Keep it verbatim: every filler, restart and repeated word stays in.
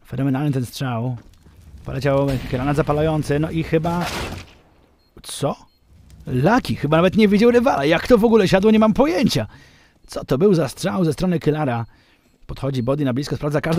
Fenomenalny ten strzał. Poleciał granat zapalający, no i chyba... Co? Lucky chyba nawet nie widział rywala. Jak to w ogóle siadło, nie mam pojęcia. Co to był za strzał ze strony Kylara? Podchodzi Body na blisko, sprawdza każdą...